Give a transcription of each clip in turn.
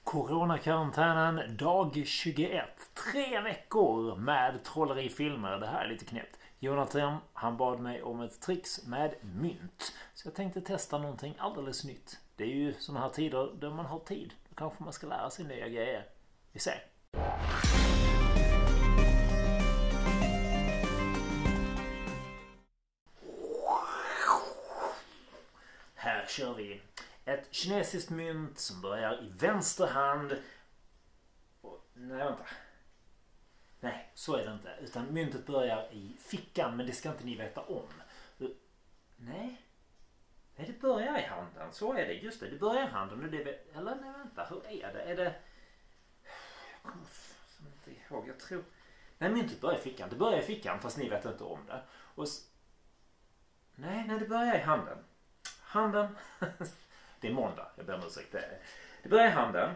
Coronakarantänen dag 21. 3 veckor med trollerifilmer. Det här är lite knäppt. Jonathan, han bad mig om ett tricks med mynt. Så jag tänkte testa någonting alldeles nytt. Det är ju såna här tider där man har tid. Då kanske man ska lära sig nya grejer. Vi ser. Här kör vi. Ett kinesiskt mynt som börjar i vänster hand. Nej, vänta. Nej, så är det inte. Utan myntet börjar i fickan, men det ska inte ni veta om. Nej, det börjar i handen. Så är det, just det. Det börjar i handen. Eller nej, vänta. Hur är det? Är det... Jag kommer inte ihåg. Jag tror... Nej, myntet börjar i fickan. Det börjar i fickan, fast ni vet inte om det. Nej, det börjar i handen. Handen. Det är måndag, jag ber om ursäkt. Det börjar i handen.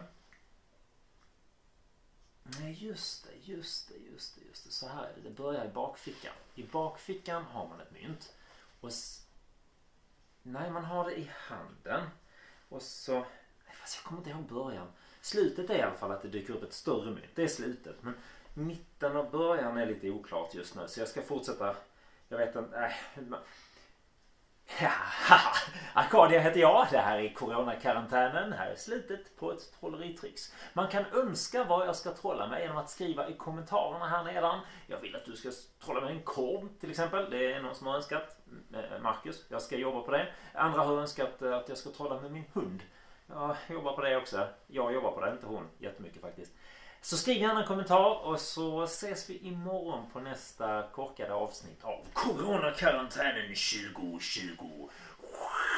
Nej, just det. Så här är det. Det börjar i bakfickan. I bakfickan har man ett mynt. Nej, man har det i handen. Och så... Fast jag kommer inte ihåg början. Slutet är i alla fall att det dyker upp ett större mynt. Det är slutet. Men mitten och början är lite oklart just nu. Så jag ska fortsätta... Jag vet inte... Ja, Arcadia heter jag. Det här är coronakarantänen. Här är slutet på ett trolleritricks. Man kan önska vad jag ska trolla med genom att skriva i kommentarerna här nedan. Jag vill att du ska trolla med en korv till exempel. Det är någon som har önskat. Marcus, jag ska jobba på det. Andra har önskat att jag ska trolla med min hund. Jag jobbar på det också. Jag jobbar på det, inte hon. Jättemycket faktiskt. Så skriv gärna en kommentar och så ses vi imorgon på nästa korkade avsnitt av Coronakarantänen 2020.